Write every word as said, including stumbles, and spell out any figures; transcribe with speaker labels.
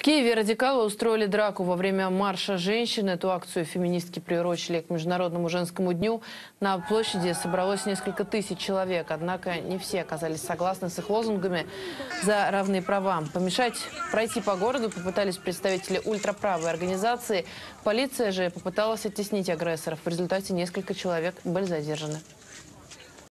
Speaker 1: Киеве радикалы устроили драку во время марша женщин. Эту акцию феминистки приурочили к Международному женскому дню. На площади собралось несколько тысяч человек. Однако не все оказались согласны с их лозунгами за равные права. Помешать пройти по городу попытались представители ультраправой организации. Полиция же попыталась оттеснить агрессоров. В результате несколько человек были задержаны.